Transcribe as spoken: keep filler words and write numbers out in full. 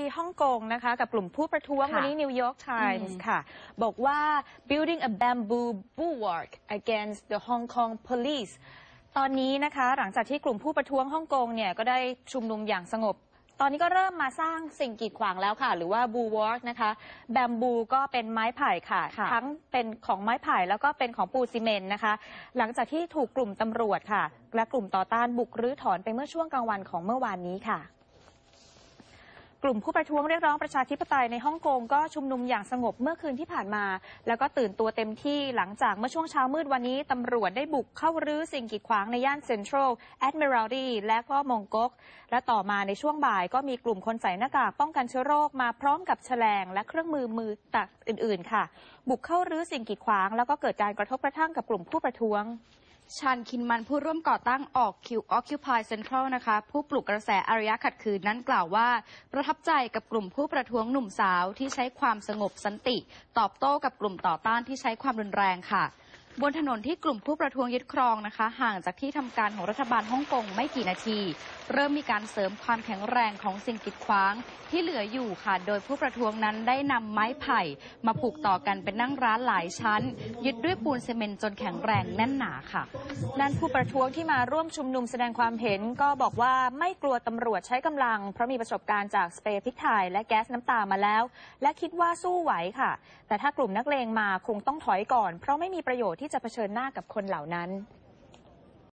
ฮ่องกงนะคะกับกลุ่มผู้ประท้วงวันนี้ New York Times ค่ะบอกว่า building a bamboo bulwark against the Hong Kong police ตอนนี้นะคะหลังจากที่กลุ่มผู้ประท้วงฮ่องกงเนี่ยก็ได้ชุมนุมอย่างสงบตอนนี้ก็เริ่มมาสร้างสิ่งกีดขวางแล้วค่ะหรือว่า bulwark นะคะแบมบูก็เป็นไม้ไผ่ค่ะทั้งเป็นของไม้ไผ่แล้วก็เป็นของปูนซีเมนต์นะคะหลังจากที่ถูกกลุ่มตำรวจค่ะและกลุ่มต่อต้านบุกรื้อถอนไปเมื่อช่วงกลางวันของเมื่อวานนี้ค่ะกลุ่มผู้ประท้วงเรียกร้องประชาธิปไตยในฮ่องกงก็ชุมนุมอย่างสงบเมื่อคืนที่ผ่านมาแล้วก็ตื่นตัวเต็มที่หลังจากเมื่อช่วงเช้ามืดวันนี้ตำรวจได้บุกเข้ารื้อสิ่งกีดขวางในย่านเซ็นทรัลแอดมิรัลตี้และก็มงก๊กและต่อมาในช่วงบ่ายก็มีกลุ่มคนใส่หน้ากากป้องกันเชื้อโรคมาพร้อมกับแฉลงและเครื่องมือมือตักอื่นๆค่ะบุกเข้ารื้อสิ่งกีดขวางแล้วก็เกิดการกระทบกระทั่งกับกลุ่มผู้ประท้วงชันคินมันผู้ร่วมก่อตั้งออกคิว Occupy Central นะคะผู้ปลุกกระแสอารยะขัดขืนนั้นกล่าวว่าประทับใจกับกลุ่มผู้ประท้วงหนุ่มสาวที่ใช้ความสงบสันติตอบโต้กับกลุ่มต่อต้านที่ใช้ความรุนแรงค่ะบนถนนที่กลุ่มผู้ประท้วงยึดครองนะคะห่างจากที่ทำการของรัฐบาลฮ่องกงไม่กี่นาทีเริ่มมีการเสริมความแข็งแรงของสิ่งกีดขวางที่เหลืออยู่ค่ะโดยผู้ประท้วงนั้นได้นำไม้ไผ่มาผูกต่อกันเป็นนั่งร้านหลายชั้นยึดด้วยปูนซีเมนต์จนแข็งแรงแน่นหนาค่ะด้านผู้ประท้วงที่มาร่วมชุมนุมแสดงความเห็นก็บอกว่าไม่กลัวตำรวจใช้กำลังเพราะมีประสบการณ์จากสเปรย์พริกไทยและแก๊สน้ำตามาแล้วและคิดว่าสู้ไหวค่ะแต่ถ้ากลุ่มนักเลงมาคงต้องถอยก่อนเพราะไม่มีประโยชน์ที่จะเผชิญหน้ากับคนเหล่านั้น